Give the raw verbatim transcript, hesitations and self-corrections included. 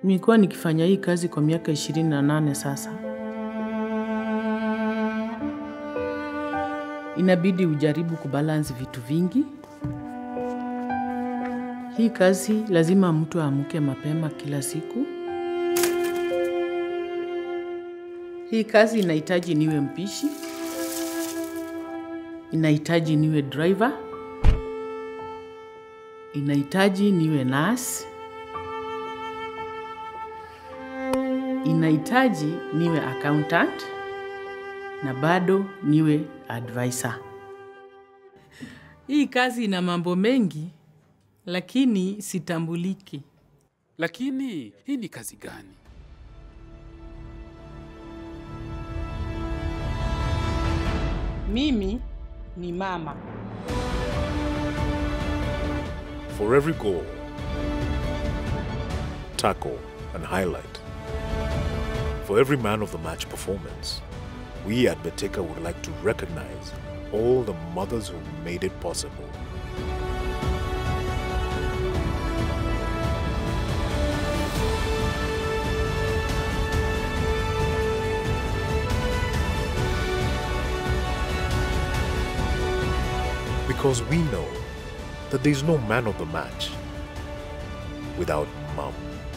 Nimekuwa nikifanya hii kazi kwa miaka ishirini na nane sasa. Inabidi ujaribu kubalance vitu vingi. Hii kazi lazima mtu aamke mapema kila siku. Hii kazi inahitaji niwe mpishi. Inahitaji niwe driver. Inahitaji niwe nurse. Inahitaji niwe accountant. Na bado niwe advisor. Hii kazi ina mambo mengi, lakini sitambuliki. Lakini hii ni kazi gani? Mimi ni mama. For every goal, tackle, and highlight, for every man of the match performance, we at Betika would like to recognize all the mothers who made it possible. Because we know that there is no man of the match without mom.